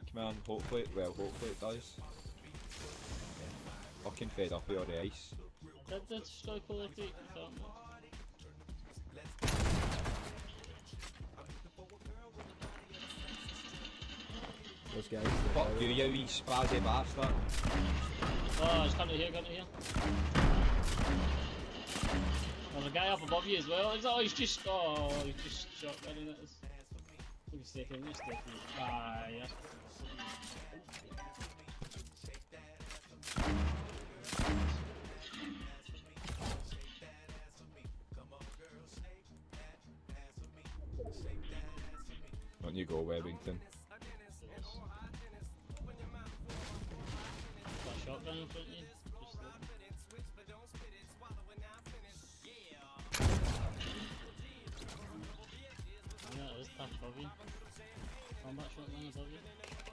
tank, man. Hopefully, hopefully it does. Fucking fed up with all the ice. Did the destroy quality? Those guys. Fuck you wee spazzy bastard. Oh, he's coming here, There's a guy up above you as well. He's just shot right in it. He's taking this. Ah, yeah. On you go, Webington. Got a shotgun in front of you. Yeah, it is tough above you. Combat shotgun above you.